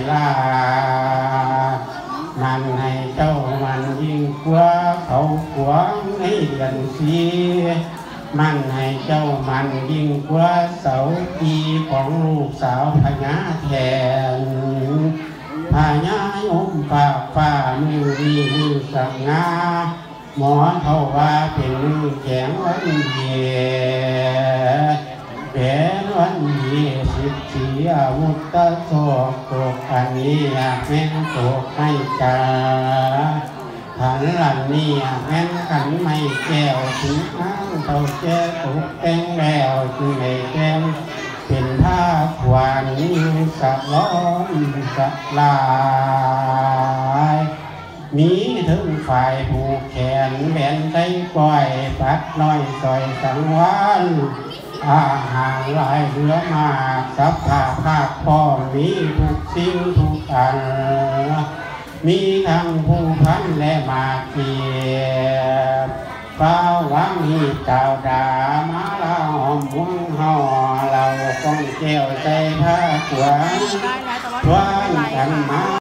ลามันให้เจ้ามันยิ่งกว่าเขาขวางในเดือนสีมันให้เจ้ามันยิ่งกว่าเสาปีของลูกสาวพญาแทนพญายมปากฟ้ามือดีมือสังงาหมอเขาว่าเป็นมือแข็งวันเดียแผนวันเดีย14อาวุธตะโศกตกอันนี้แม่นตกไม่กาขันหลังนี้แม่นขันไม่แก้วถึงอ้างเท่าแก่ตกแต่งแล้วจึงให้แก้มเป็นผ้าขวานสะล้อมสะลายมีถึงฝ่ายผูกแขนแบนใจปล่อยปัดน้อยซอยสังวานอาหารหลายเหลือมากสัพพะภาคพ่อมีทุกสิ่งทุกอันมีทั้งผู้พันและมาเกียบฟ้าวังหีเจ้าดามาลาหอมมุ้งห่อเราก้องแก้วใจผ้าขวางทวนกันมา